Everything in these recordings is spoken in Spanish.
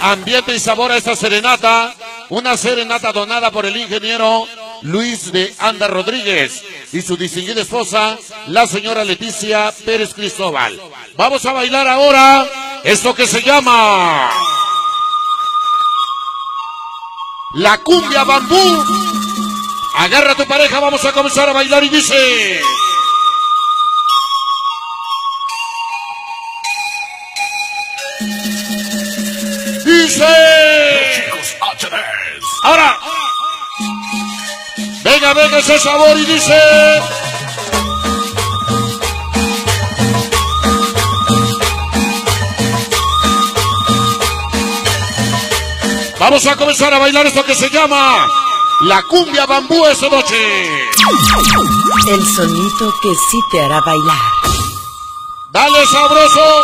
ambiente y sabor a esta serenata. Una serenata donada por el ingeniero Luis de Anda Rodríguez y su distinguida esposa, la señora Leticia Pérez Cristóbal. Vamos a bailar ahora esto que se llama la cumbia bambú. Agarra a tu pareja, vamos a comenzar a bailar y dice... Ahora, venga, venga ese sabor y dice... Vamos a comenzar a bailar esto que se llama la cumbia bambú esta noche. El sonido que sí te hará bailar. Dale sabroso.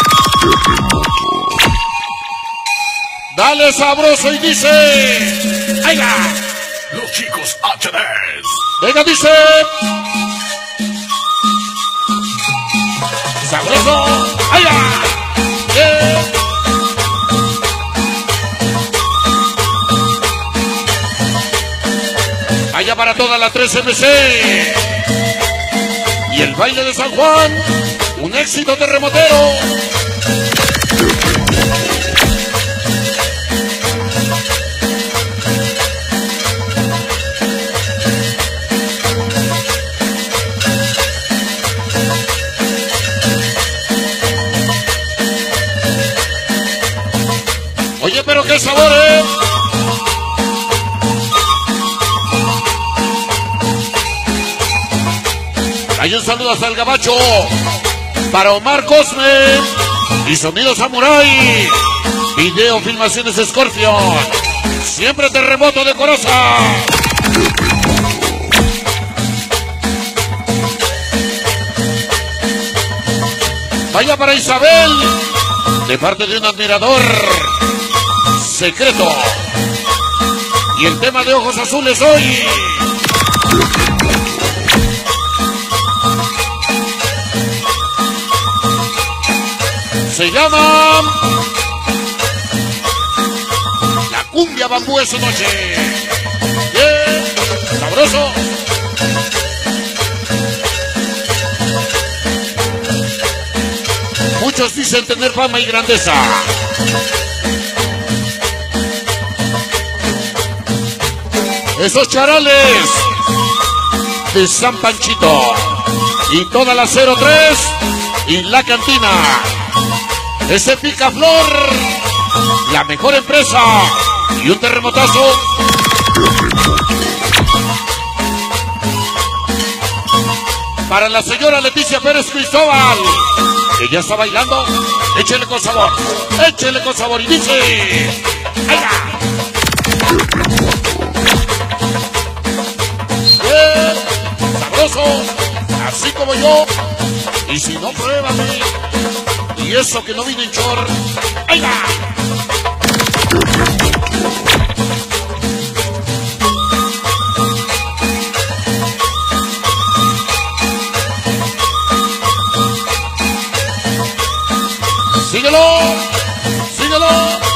Dale sabroso y dice... ¡Ahí va! Los chicos HDs. Venga, dice... ¡Sabroso! ¡Ahí va! Vaya para toda la 3MC. Y el baile de San Juan. Un éxito terremotero. Oye, pero qué sabor, ¿eh? Hay un saludo hasta el Gabacho para Omar Cosme y Sonido Samurai. Video Filmaciones Scorpion. Siempre terremoto de Coroza. Vaya para Isabel, de parte de un admirador secreto. Y el tema de ojos azules hoy. Se llama la cumbia bambú esta noche. Sabroso. Muchos dicen tener fama y grandeza. Esos charales de San Panchito y toda la 03 y la cantina. Ese Picaflor, la mejor empresa y un terremotazo. Para la señora Leticia Pérez Cristóbal, que ya está bailando. Échele con sabor, échele con sabor y dice... ¡Ahí va! Sabroso, así como yo. Y si no, pruébame. Y eso que no vine en short. ¡Ahí va! ¡Síguelo! ¡Síguelo!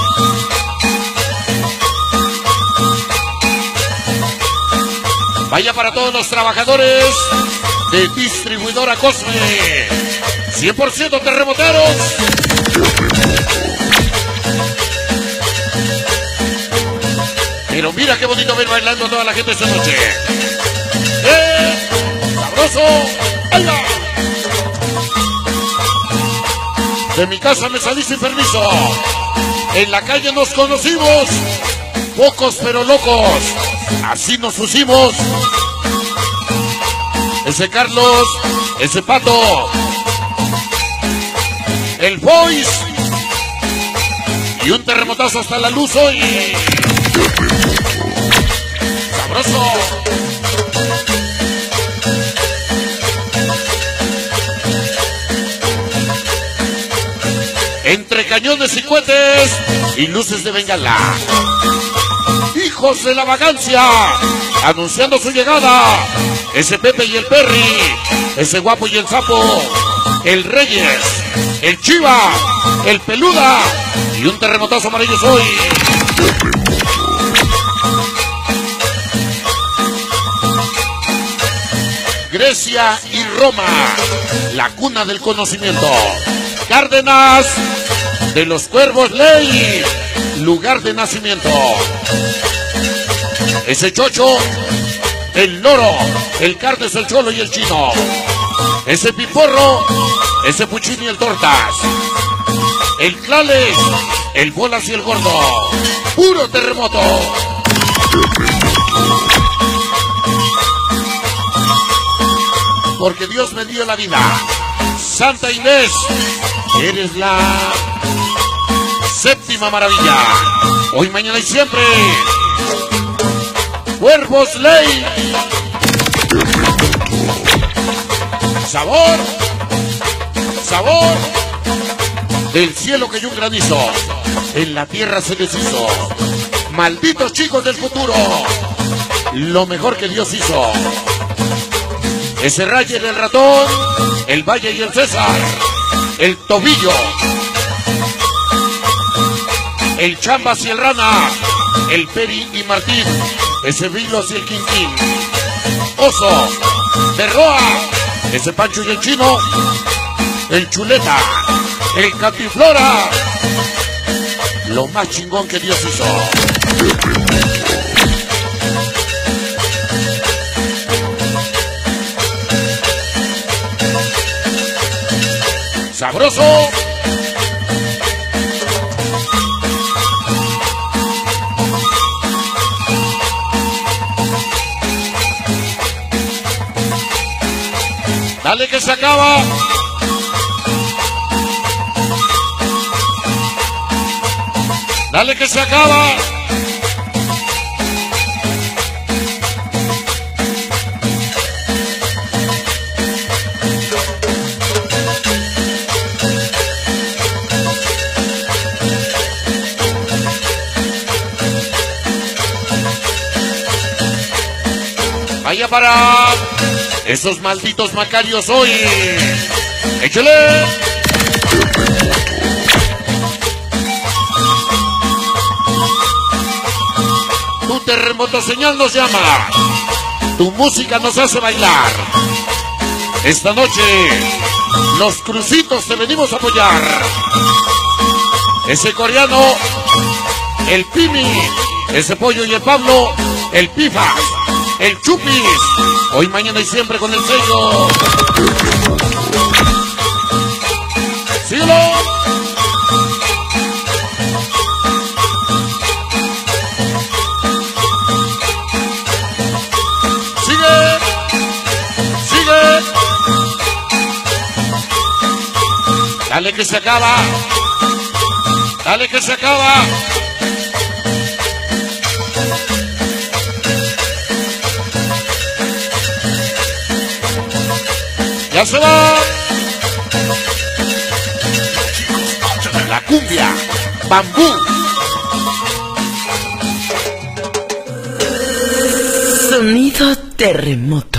Vaya para todos los trabajadores de Distribuidora Cosme. 100% terremoteros. Pero mira qué bonito ver bailando a toda la gente esta noche. ¡Sabroso! ¡Ahí va! De mi casa me salí sin permiso. En la calle nos conocimos. Pocos pero locos. Así nos pusimos. Ese Carlos, ese Pato, el Boys y un terremotazo hasta la luz hoy. Sabroso. Entre cañones y cohetes y luces de bengala. Hijos de la vagancia, anunciando su llegada. Ese Pepe y el Perry, ese Guapo y el Sapo, el Reyes, el Chiva, el Peluda Y un terremotazo amarillo hoy. Grecia y Roma, la cuna del conocimiento. Cárdenas de los Cuervos Ley, lugar de nacimiento. Ese Chocho, el Loro, el Cardes, el Cholo y el Chino. Ese Piporro, ese Puchín y el Tortas. El Clales, el Bolas y el Gordo. Puro terremoto. Porque Dios me dio la vida. Santa Inés, eres la séptima maravilla. Hoy, mañana y siempre. Cuervos Ley. Sabor. Sabor. Del cielo cayó un granizo. En la tierra se deshizo. Malditos chicos del futuro. Lo mejor que Dios hizo. Ese Rayer, el Ratón, el Valle y el César, el Tobillo, el Chambas y el Rana, el Peri y Martín, ese Vilos y el Quintín, Oso, Berroa, ese Pancho y el Chino, el Chuleta, el Cantinflora, lo más chingón que Dios hizo. Sabroso. Dale que se acaba. Dale que se acaba. Vaya para esos malditos macarios hoy. ¡Échale! Tu terremoto señal nos llama. Tu música nos hace bailar. Esta noche los crucitos te venimos a apoyar. Ese coreano, el Pimi, ese Pollo y el Pablo, el Pifas, el Chupis, hoy, mañana y siempre con el sello. ¡Síguelo! ¡Sigue! ¡Sigue! Dale que se acaba. Dale que se acaba. ¡Ya se va! La cumbia, bambú. Sonido terremoto.